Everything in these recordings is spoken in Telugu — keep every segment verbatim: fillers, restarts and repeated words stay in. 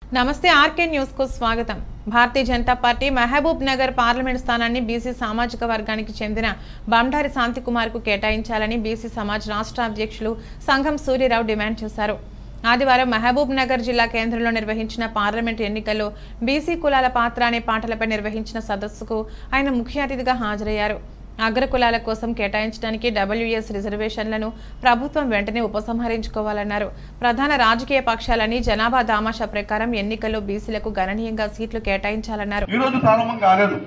నమస్తే ఆర్కే న్యూస్ కు స్వాగతం। Bharatiya Janata party Mahbubnagar parliament స్థానాన్ని బీసీ సామాజిక వర్గానికి చెందిన బండారి శాంతికుమార్ కు కేటాయించాలని బీసీ సమాజ్ రాష్ట్ర అధ్యక్షులు సంఘం సూర్యరావు డిమాండ్ చేశారు। ఆదివారం మహబూబ్ నగర్ జిల్లా కేంద్రంలో నిర్వహించిన పార్లమెంట్ ఎన్నికల్లో బీసీ కులాల పాత్ర అనే పాటలపై నిర్వహించిన సదస్సుకు ఆయన ముఖ్య అతిథిగా హాజరయ్యారు। అగ్రకులాల కోసం కేటాయించడానికి డబ్ల్యూఎస్ రిజర్వేషన్లను ప్రభుత్వం వెంటనే ఉపసంహరించుకోవాలన్నారు। ప్రధాన రాజకీయ పక్షాలని జనాభా దామాషా ప్రకారం ఎన్నికల్లో బీసీలకు గణనీయంగా సీట్లు కేటాయించాలన్నారు। ఈ రోజు ప్రారంభం కాలేదు,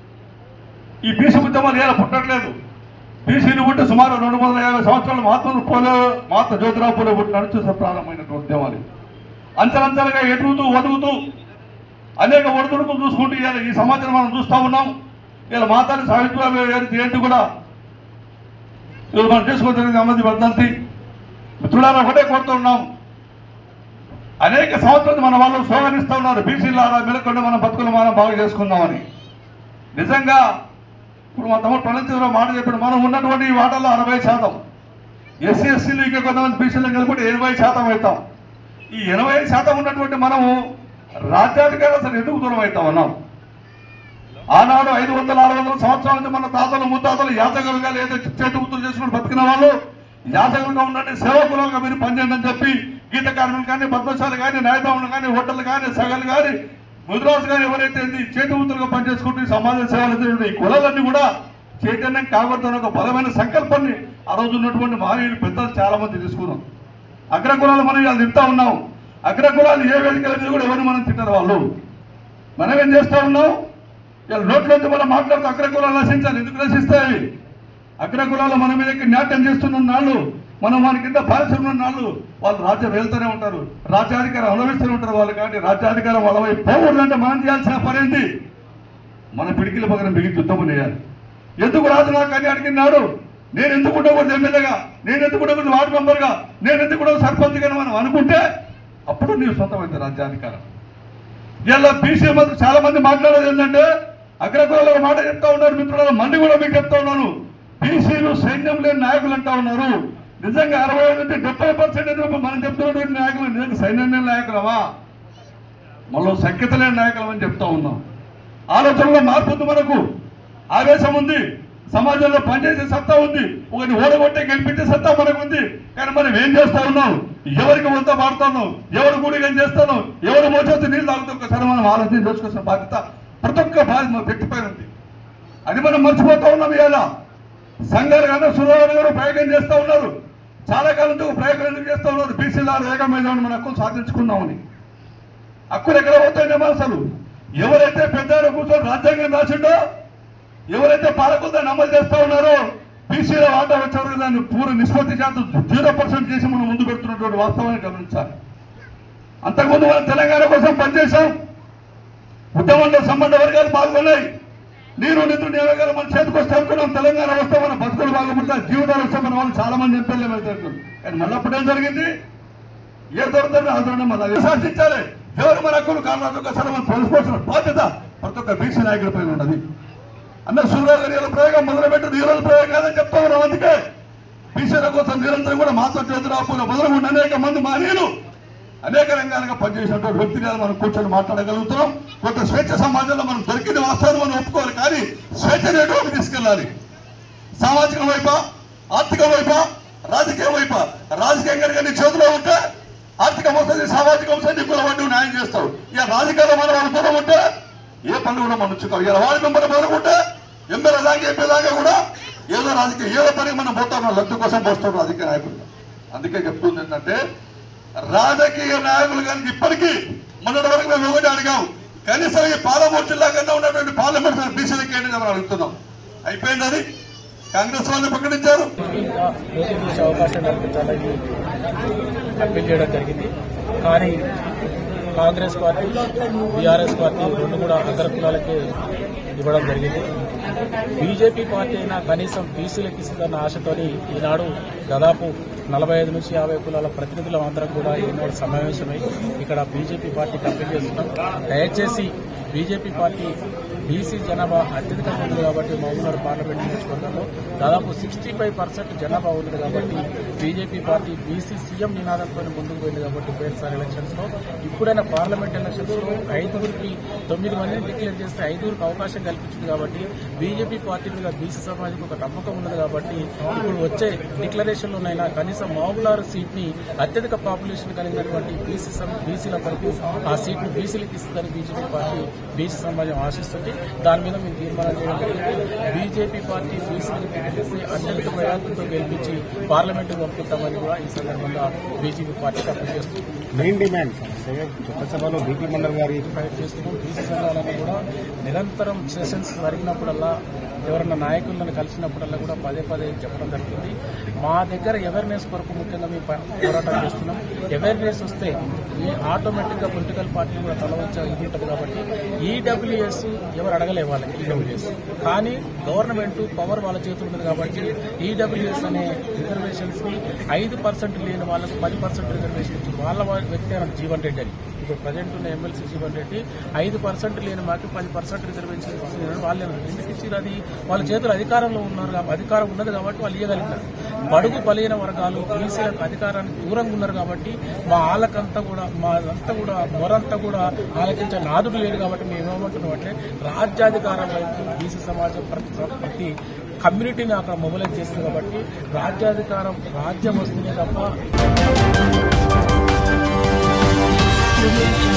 ఈ బీసీ ఉద్యమాలు ఏలా పుట్టట్లేదు। బీసీలు పుట్టి సుమారు రెండు వందల యాభై సంవత్సరాలు మహాత్ములు పోలే మహాత్మ జ్యోతిరావు పూలే పుట్టి నడుచు ప్రారంభమైన ఉద్యమాలు అంచలంచలుగా ఎదుగుతూ వదుగుతూ అనేక ఒడిదుడుకులు చూసుకుంటూ ఈ సమాచారం మనం చూస్తూ ఉన్నాం। ఇలా మాతాని సావిత్రిబాయి జయంతి కూడా ఈరోజు మనం చేసుకోవడానికి అమ్మది వర్ధంతి మిత్రులారా ఒకటే కోరుతూ ఉన్నాం। అనేక సంవత్సరాలు మన వాళ్ళు స్లోగనిస్తూ ఉన్నారు, బీసీలారా మెలకొండ మన బతుకులు మనం బాగా చేసుకుందామని। నిజంగా ఇప్పుడు మా తమ్ముడు ప్రణితిలో మాట చెప్పాడు, మనం ఉన్నటువంటి ఈ వాటల్లో అరవై శాతం ఎస్సీ ఎస్సీలు ఇంకా కొంతమంది బీసీలు కలిపి ఎనభై శాతం అవుతాం। ఈ ఎనభై శాతం ఉన్నటువంటి మనము రాజ్యాధికారులు అసలు ఎందుకు దూరం అవుతాం అన్నాం। ఆనాడు ఐదు వందల ఆరు వందల సంవత్సరాల నుంచి మన తాతలు ముత్తాతలు యాచకులుగా లేదా చేతి వృత్తులు చేసుకుని బతికిన వాళ్ళు యాచకులుగా ఉండండి, సేవకులుగా మీరు పనిచేయండి అని చెప్పి గీత కార్మికులు కానీ పద్మశాలు కానీ న్యాయదాములు కానీ హోటళ్ళు కానీ సగలు కానీ ముద్రాసు కానీ ఎవరైతే చేతి వృత్తులుగా పనిచేసుకుంటూ సమాజ సేవలు ఈ కులాలన్నీ కూడా చైతన్యం కాకూడదని ఒక బలమైన సంకల్పాన్ని ఆ రోజు ఉన్నటువంటి మహనీయులు పెద్దలు చాలా మంది తీసుకున్నాం। అగ్రకులాలు మనం ఇలా తింటా ఉన్నాం, అగ్రకులాలు ఏ వేదికల మీద కూడా ఎవరు మనం తింటారు వాళ్ళు, మనం ఏం చేస్తూ ఉన్నాం ఇలా నోట్లోంచి మనం మాట్లాడుతూ అగ్రకులాలు నశించాలి, ఎందుకు నశిస్తాయి? అగ్రకులాలు మన మీదకి నాట్యం చేస్తున్న నాళ్ళు, మనం మన కింద బాధిస్తున్న నాళ్ళు వాళ్ళు రాజ్యం వెళ్తూనే ఉంటారు, రాజ్యాధికారం అనుభవిస్తూనే ఉంటారు వాళ్ళు। కానీ రాజ్యాధికారం వాళ్ళ వైపు పోకూడదంటే మనం చేయాల్సిన పని ఏంటి? మన పిడికిల పక్కన బిగించి యుద్ధం చేయాలి। ఎందుకు రాజు నాకు అని అడిగినాడు, నేను ఎందుకు ఉండకూడదు ఎమ్మెల్యేగా, నేను ఎందుకు ఉండకూడదు వార్డు మెంబర్గా, నేను ఎందుకు ఉండదు సర్పంచ్గా మనం అనుకుంటే అప్పుడు నీవు సొంతమైంది రాజ్యాధికారం। ఇలా బీసీ మంది చాలా మంది మాట్లాడేది ఏంటంటే అగ్రకులాల మాట చెప్తా ఉన్నారు మిత్రుల మంది కూడా మీకు చెప్తా ఉన్నాను, బీసీలు సైన్యం లేని నాయకులు అంటా ఉన్నారు। నిజంగా అరవై నుంచి డెబ్బై పర్సెంట్ మనం చెప్తున్నటువంటి నాయకులు నిజంగా సైన్యం లేని నాయకులమా, మళ్ళీ సంఖ్యత లేని నాయకులం అని చెప్తా ఉన్నాం। ఆలోచనలో మార్పు ఉంది, మనకు ఆవేశం ఉంది, సమాజంలో పనిచేసే సత్తా ఉంది, ఒకరిని ఓడగొట్టే గెలిపించే సత్తా మనకు ఉంది। కానీ మనం ఏం చేస్తా ఉన్నాం, ఎవరికి వంత పాడుతున్నాం, ఎవరు కూడి ఏం చేస్తాను, ఎవరు మోచేతి నీళ్ళు తాగుతూ ఒకసారి మనం ఆలోచన చేసుకోవాల్సిన బాధ్యత ప్రతి ఒక్క బాధ్యత మన వ్యక్తిపైన ఉంది। అది మనం మర్చిపోతా ఉన్నాం। ఇలా సంఘాలు కానీ సుధాకర్ గారు ప్రయోగం చేస్తూ ఉన్నారు, చాలా కాలం నుంచి ప్రయోగం ఎందుకు చేస్తూ ఉన్నారు, బీసీల ఏకమైన మన హక్కులు సాధించుకున్నామని। హక్కులు ఎక్కడ పోతాయనేమో అసలు ఎవరైతే పెద్ద కూర్చొని రాజ్యాంగం రాసిండో, ఎవరైతే పాలకులు దాన్ని అమలు చేస్తూ ఉన్నారో బీసీల వాటా వచ్చారు దాన్ని పూర్వ నిష్పత్తి శాతం జీరో పర్సెంట్ చేసి మనం ముందు పెడుతున్నటువంటి వాస్తవాన్ని గమనించాలి। అంతకుముందు మనం తెలంగాణ కోసం పనిచేశాం, ఉద్యమంలో సంబంధ వర్గాలు పాల్గొన్నాయి, నీరు నిధులు నియోగాలు మన చేతికి వస్తే అనుకున్నాం తెలంగాణ వస్తే మన బతుకులు బాగుపడతాయి, జీవితాలు వస్తే మన వాళ్ళు చాలా మంది ఎంపీలు వెళ్తారు। కానీ మళ్ళీ అప్పుడు ఏం జరిగింది, ఏ దొరుకుతుందో ఆదరణ మళ్ళీ శాసించాలి, ఎవరు మన హక్కులు కారణాలు ఒకసారి మనం తెలుసుకోవాల్సిన బాధ్యత ప్రతి ఒక్క బీసీ నాయకుల పైన ఉన్నది అన్న। సూర్యగారి ప్రయోగం మొదలుపెట్టింది ఈ రోజు ప్రయోగం కాదని చెప్తా ఉన్నాం। అందుకే బీసీల కోసం నిరంతరం కూడా మాతో జ్యోతిరావు మొదలుగుండి అనేక మంది మహనీయులు అనేక రంగాలుగా పనిచేసినటువంటి వ్యక్తిగా మనం కూర్చొని మాట్లాడగలుగుతున్నాం। కొంత స్వేచ్ఛ సమాజంలో మనం దొరికిన వాస్తవాన్ని మనం ఒప్పుకోవాలి, కానీ స్వేచ్ఛ నేటికి తీసుకెళ్ళాలి। సామాజిక వైపా, ఆర్థిక వైపా, రాజకీయ వైపా, రాజకీయంగా నీ చేతిలో ఉంటే ఆర్థిక వస్తుంది, సామాజిక వస్తుంది, కుల వంటి న్యాయం చేస్తావు। ఇక రాజకీయాల్లో మనం అనుకూలం ఉంటే ఏ పనులు కూడా మనం ఉంచుకోవాలి। ఇలా వార్డు మెంబర్ మొదలుకుంటే ఎమ్మెల్యే దాకా ఎంపీ దాకా కూడా ఏదో రాజకీయ ఏదో పని మనం పోతాం, లబ్ధి కోసం పోస్తాం రాజకీయ నాయకులు। అందుకే చెప్తుంది ఏంటంటే రాజకీయ నాయకులు కానీ ఇప్పటికీ మొన్నటి వరకు మేము ఒకటి అడిగాం, కనీసం ఈ పాలమూరు జిల్లా కన్నా ఉన్నటువంటి పార్లమెంట్ బీసీలకి ఏంటి మనం అడుగుతున్నాం। అయిపోయింది, అది కాంగ్రెస్ వాళ్ళు ప్రకటించారు, అవకాశం కల్పించాలని అప్పీల్ చేయడం జరిగింది। కానీ కాంగ్రెస్ పార్టీ బీఆర్ఎస్ పార్టీ రెండు కూడా అగ్రకులాలకే ఇవ్వడం జరిగింది। బీజేపీ పార్టీ అయినా కనీసం బీసీలకు ఇస్తుందన్న ఆశతోని ఈనాడు దాదాపు నలభై ఐదు నుంచి యాభై కులాల ప్రతినిధులు అందరం కూడా ఈనాడు సమావేశమై ఇక్కడ బీజేపీ పార్టీకి అప్పీల్ చేస్తున్నాం। దయచేసి బీజేపీ పార్టీ బీసీ జనాభా అత్యధికంగా ఉంది కాబట్టి మహబూబ్నగర్ పార్లమెంట్ నియోజకవర్గంలో దాదాపు సిక్స్టీ ఫైవ్ పర్సెంట్ జనాభా ఉంది కాబట్టి బీజేపీ పార్టీ బీసీ సీఎం నినాదంతో ముందుకు పోయింది కాబట్టి పోయినసారి ఎలక్షన్స్ లో ఇప్పుడైనా పార్లమెంట్ ఎలక్షన్స్ లో ఐదుగురికి తొమ్మిది మందిని డిక్లేర్ చేస్తే ఐదుగురికి అవకాశం కల్పించింది కాబట్టి బీజేపీ పార్టీ మీద బీసీ సమాజానికి ఒక నమ్మకం ఉన్నది కాబట్టి ఇప్పుడు వచ్చే డిక్లరేషన్ లోనైనా కనీసం మహబూబ్నగర్ సీట్ ని అత్యధిక పాపులేషన్ కలిగినటువంటి బీసీ బీసీల వరకు ఆ సీట్ ను బీసీలకు ఇస్తుందని బీజేపీ పార్టీ బీసీ సమాజం ఆశిస్తుంది. దాని మీద మేము తీర్మానం చేయడం జరిగింది. బీజేపీ పార్టీ బీసీలకు టికెట్ ఇస్తే అత్యధిక ప్రయాసంతో గెలిపించి పార్లమెంటు పంపుతామని కూడా ఈ సందర్భంగా బీజేపీ పార్టీ అప్పీల్ చేస్తుంది. మెయిన్ డిమాండ్ చట్టసభలో బీపీ మండల్ గారి ఫైట్ చేస్తున్నాం. బీసీ సంఘాలను కూడా నిరంతరం సెషన్స్ జరిగినప్పుడల్లా ఎవరన్నా నాయకులను కలిసినప్పుడల్లా కూడా పదే పదే చెప్పడం జరుగుతుంది. మా దగ్గర అవేర్నెస్ కొరకు ముఖ్యంగా మేము పోరాటం చేస్తున్నాం. అవేర్నెస్ వస్తే ఈ ఆటోమేటిక్ గా పొలిటికల్ పార్టీలు కూడా తలవంచా ఇది ఉంటుంది కాబట్టి ఈడబ్ల్యూఎస్ ఎవరు అడగలే వాళ్ళకి ఈడబ్ల్యూఎస్ కానీ గవర్నమెంట్ పవర్ వాళ్ళ చేతులు ఉంటుంది కాబట్టి ఈడబ్ల్యూఎస్ అనే రిజర్వేషన్స్ ని ఐదు పర్సెంట్ లేని వాళ్ళకు పది పర్సెంట్ రిజర్వేషన్ ఇచ్చి వాళ్ళ వ్యక్తి జీవన్ రెడ్డి అని ఇప్పుడు ప్రజెంట్ ఉన్న ఎమ్మెల్సీ జీవన్ రెడ్డి ఐదు పర్సెంట్ లేని మాకు పది పర్సెంట్ రిజర్వేషన్ ఇస్తున్నారు. వాళ్ళే ఎందుకు ఇచ్చారు? అది వాళ్ళ చేతులు అధికారంలో ఉన్నారు అధికారం ఉన్నది కాబట్టి వాళ్ళు ఇవ్వగలిగినారు. బడుగు బలైన వర్గాలు బీసీలకు అధికారానికి దూరంగా ఉన్నారు కాబట్టి మా వాళ్ళకంతా కూడా మా అంతా కూడా మొరంతా కూడా ఆలకించే నాదుడు లేదు కాబట్టి మేము ఏమంటున్నాం అంటే రాజ్యాధికారం వైపు బీసీ సమాజం ప్రతి ప్రతి కమ్యూనిటీని అక్కడ మొబిలైజ్ చేస్తుంది కాబట్టి రాజ్యాధికారం రాజ్యం వస్తుంది తప్ప